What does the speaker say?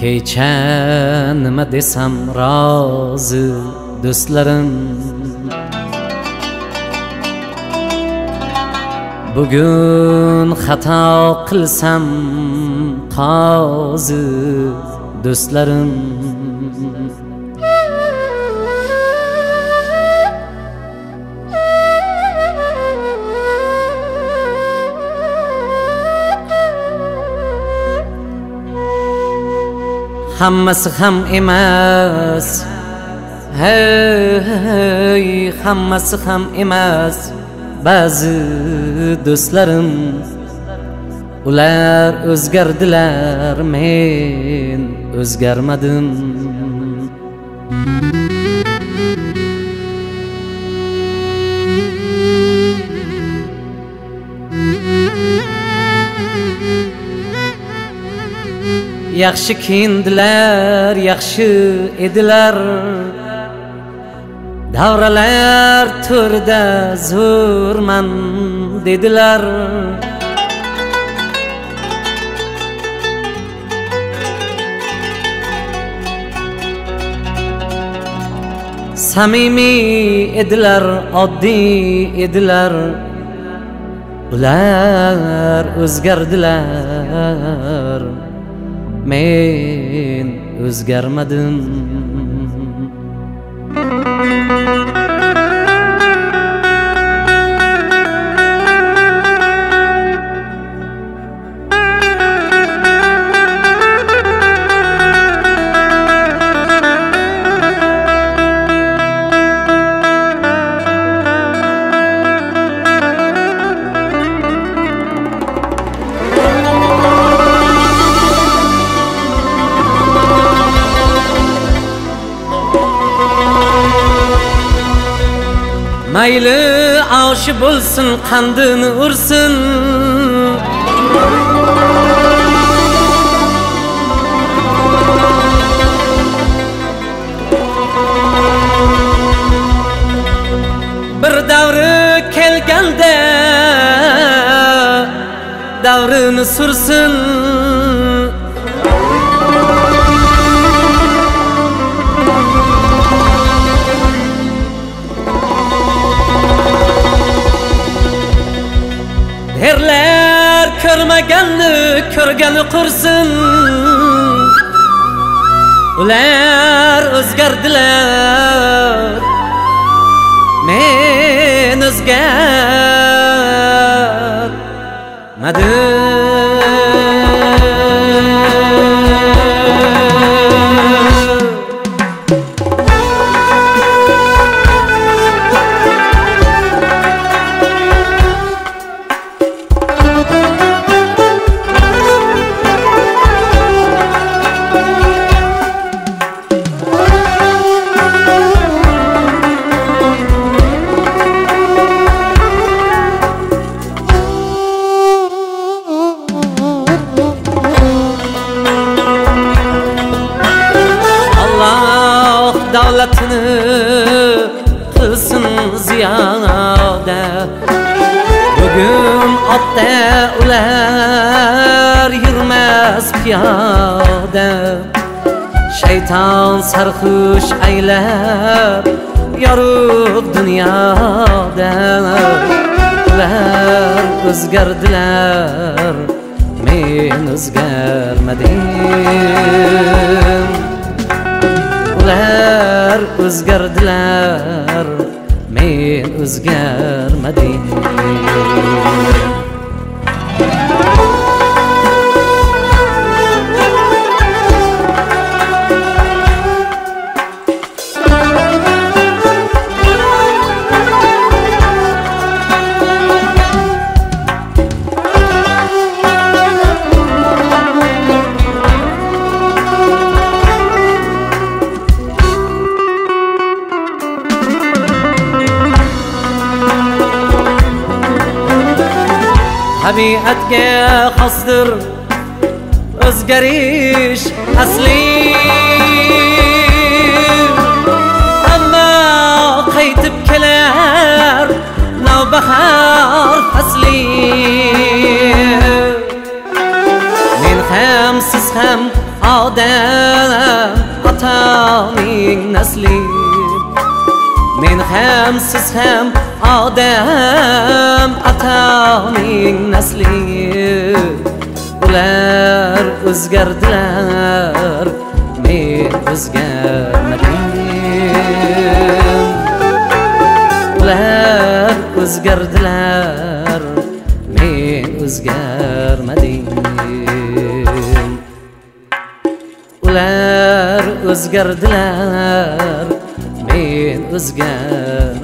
kecha nima desam rozi do'stlarim, bugun xato qilsam qozi do'stlarim. Hammasi ham emas, hey, hammasi ham emas ba'zi do'stlarim. Ular o'zgardilar, men o'zgarmadim. Yaxshi kiyindilar, yaxshi edilar, davralar to'rida zo'rman dedilar. Samimiy edilar, oddiy edilar, ular o'zgardilar, men o'zgarmadim. Mayli oshi bo'lsin, qandini ursin, bir davri kelganda davrini sursin. Erlar ko'rmaganni ko'rgani qursin, ular o'zgardilar, men o'zgarmadim. Davlatini qilsin ziyoda, bugun otda ular yurmas piyoda. Shayton sarxush aylab yorug' dunyoda, ular o'zgardilar, men o'zgarmadim. Ular o'zgardilar, men o'zgarmadim. Tabiatga xosdir o'zgarish asli, ammo qaytib kelar navbahor fasli. Men ham siz ham odam ham odam ataning nasli ular o'zgardilar men o'zgarmadim ular o'zgardilar men o'zgarmadim ular o'zgardilar men o'zgarmadim